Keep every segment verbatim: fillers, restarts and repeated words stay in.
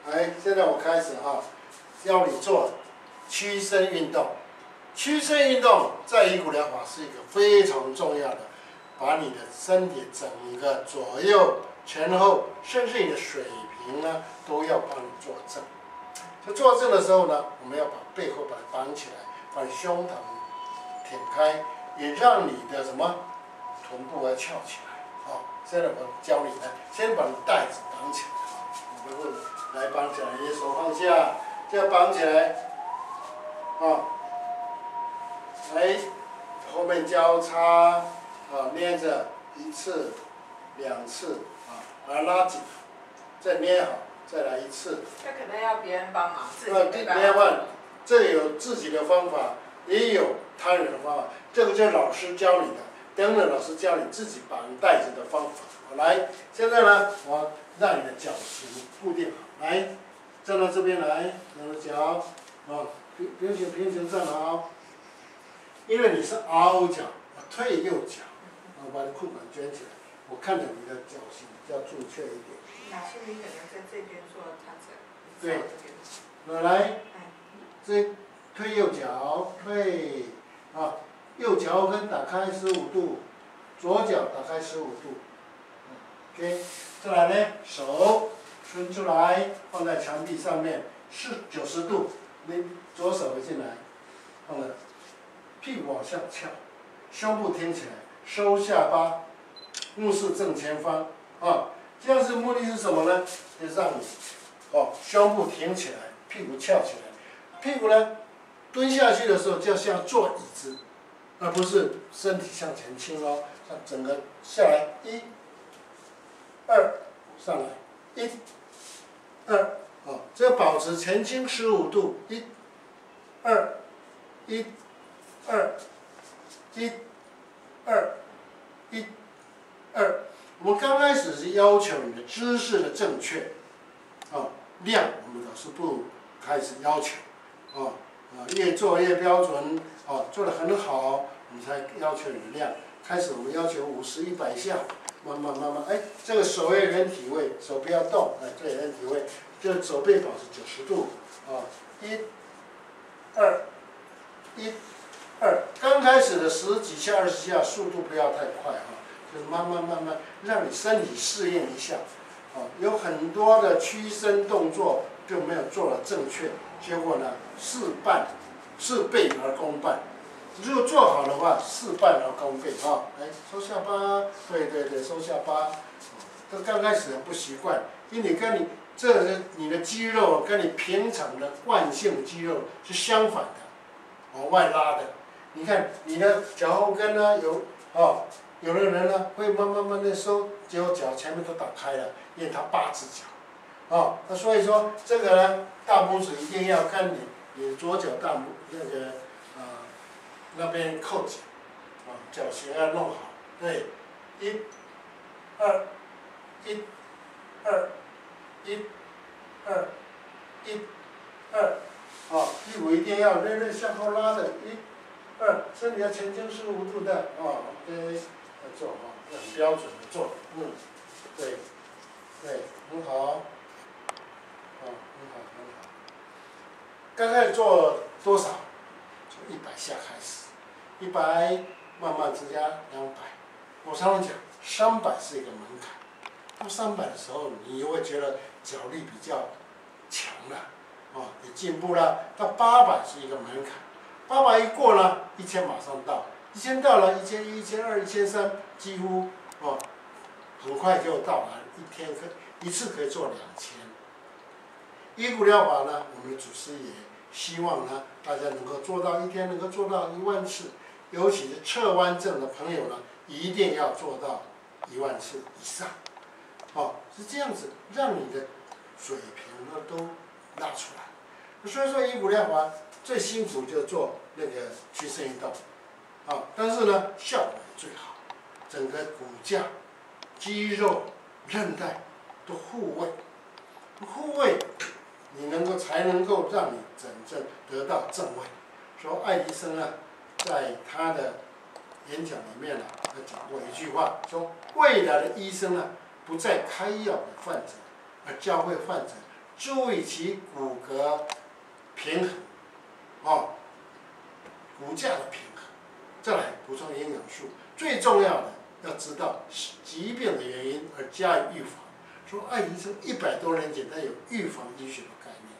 来，现在我开始哈，教你做屈伸运动。屈伸运动在鱼骨疗法是一个非常重要的，把你的身体整个左右、前后，甚至你的水平呢，都要帮你做正。就做正的时候呢，我们要把背后把它绑起来，把你胸膛挺开，也让你的什么臀部要翘起来。好，现在我教你呢，先把你带子绑起来。我们会来绑起来，你的手放下，这样绑起来，啊，来后面交叉，啊，捏着一次、两次，啊，把它拉紧，再捏好，再来一次。 这可能要别人帮忙，自己呃， 没办法。 别换，这有自己的方法，也有他人的方法，这个就是老师教你的，等等老师教你自己绑带子的方法。好，来，现在呢，我让你的脚型固定好，来，站到这边来，两个脚，啊，平平行平行站好，因为你是凹脚，我退右脚，我把你裤管卷起来，我看着你的脚型比较准确一点。 老师，你可能在这边做他这， 对，那来，这退右脚，退，啊，右脚跟打开十五度，左脚打开十五度。OK， 再来呢，手伸出来，放在墙壁上面，是九十度，你左手进来，放了，屁股往下翘，胸部挺起来，收下巴，目视正前方，啊，这样子目的是什么呢？就让你，哦，胸部挺起来，屁股翘起来，屁股呢，蹲下去的时候就像坐椅子，而不是身体向前倾哦，像整个下来一。二，上来，一，二，好，这个保持前倾十五度，一，二，一，二，一，二，一，二。我们刚开始是要求你的姿势的正确，啊，量我们老师不开始要求，啊啊，越做越标准，啊，做得很好，我们才要求你的量。开始我们要求五十、一百下。慢慢慢慢，哎，这个手要原体位，手不要动，哎，这原体位，这手背保持九十度，啊，一，二，一，二，刚开始的十几下、二十下，速度不要太快哈，就是慢慢慢慢，让你身体适应一下，啊，有很多的屈伸动作就没有做得正确，结果呢，事半，事倍而功半。如果做好的话，事半而功倍啊！来收下巴，对对对，收下巴。这刚开始很不习惯，因为你跟你这个你的肌肉跟你平常的惯性肌肉是相反的，往外拉的。你看你的脚后跟呢，有哦，有的人呢会慢慢慢的收，结果脚前面都打开了，因为他八只脚。哦，那所以说这个呢，大拇指一定要跟你你左脚大拇那个。那边扣紧，啊，脚型要弄好，对，一，二，一，二，一，二，一，二，啊，屁股一定要略略向后拉的，一，二，身体要前倾十五度的，啊 ，OK， 要做啊，很标准的做，嗯，对，对，很好，啊，很好，很好。刚开始做多少？从一百下开始。一百慢慢增加两百，我常常讲，三百是一个门槛。到三百的时候，你又会觉得脚力比较强了，啊，也进步了。到八百是一个门槛，八百一过了，一千马上到，一千到了，一千一、一千二、一千三，几乎哦，很快就到了。一天可一次可以做两千。鱼骨疗法呢，我们的祖师爷希望呢，大家能够做到一天能够做到一万次。尤其是侧弯症的朋友呢，一定要做到一万次以上，哦，是这样子，让你的水平呢都拉出来。所以说，鱼骨疗法最辛苦就做那个屈伸运动，啊，但是呢效果最好，整个骨架、肌肉、韧带都护卫，护卫，你能够才能够让你真正得到正位。说爱迪生啊。在他的演讲里面呢，他讲过一句话，说未来的医生呢，不再开药给患者，而教会患者注意其骨骼平衡，哦，骨架的平衡。再来补充营养素，最重要的要知道疾病的原因而加以预防。说爱迪生一百多年前他有预防医学的概念。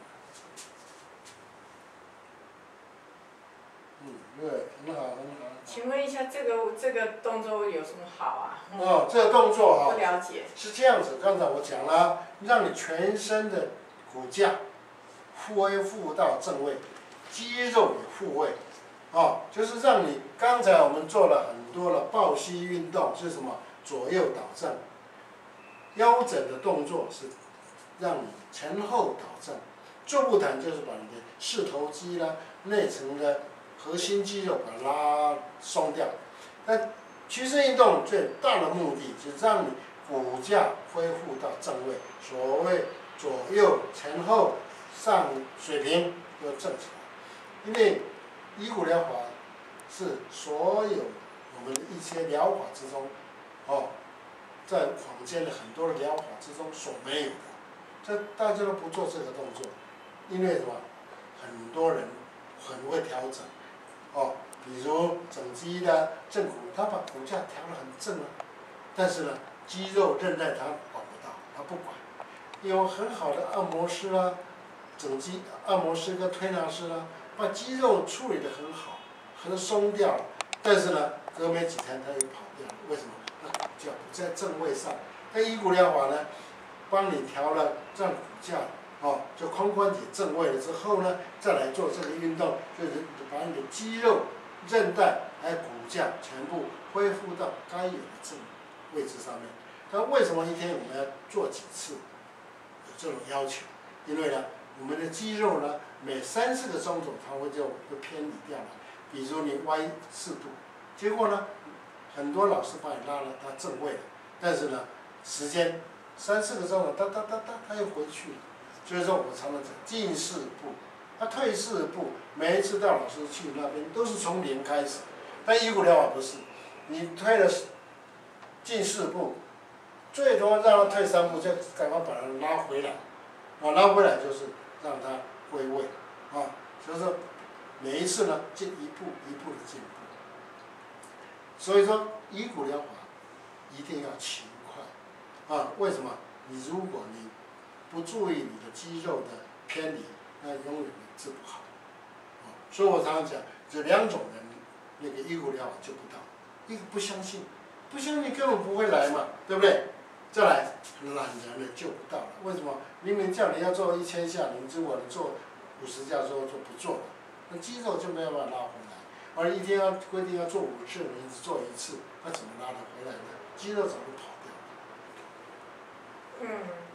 嗯，对，很好，很好。 请问一下，这个这个动作有什么好啊？ 哦，这个动作哈、 不了解。 是这样子，刚才我讲了，让你全身的骨架恢复到正位，肌肉也复位，哦，就是让你刚才我们做了很多的抱膝运动，是什么？左右倒正。腰枕的动作是让你前后倒正，坐步弹就是把你的四头肌啦、内层的核心肌肉把它拉松掉。那屈伸运动最大的目的就是让你骨架恢复到正位，所谓左右前后上水平要正起来。因为以骨疗法是所有我们的一些疗法之中，哦。在坊间的很多的疗法之中所没有的，这大家都不做这个动作，因为什么？很多人很会调整，哦，比如整肌的正骨，他把骨架调得很正啊，但是呢，肌肉韧带他管不到，他不管。有很好的按摩师啦、啊，整肌按摩师跟推拿师啦、啊，把肌肉处理得很好，很松掉了，但是呢，隔没几天他又跑掉了，为什么？就不在正位上，那以骨疗法呢，帮你调了让骨架哦，就髋关节正位了之后呢，再来做这个运动，就是把你的肌肉、韧带还有骨架全部恢复到该有的正位置上面。那为什么一天我们要做几次？有这种要求，因为呢，我们的肌肉呢，每三四个钟头它会就会偏离掉了。比如你歪四度，结果呢？很多老师把你拉了，他正位了，但是呢，时间三四个钟头，哒哒哒哒，他又回去了。所以说我常常讲进四步，他退四步，每一次到老师去那边都是从零开始。但以骨疗法不是，你退了进四步，最多让他退三步，就赶快把他拉回来，啊，拉回来就是让他归位，啊，所以说每一次呢，进一步一步的进步。所以说，以骨疗法一定要勤快，啊，为什么？你如果你不注意你的肌肉的偏离，那永远治不好。啊，所以我常常讲，这两种人，那个以骨疗法救不到，一个不相信，不相信根本不会来嘛，对不对？再来，懒人的救不到了，为什么？明明叫你要做一千下，你如果你做五十下之后就不做了，那肌肉就没有办法拉回来。而一天要规定要做五次，你只做一次，那怎么拉得回来呢？肌肉早就跑掉了。 嗯。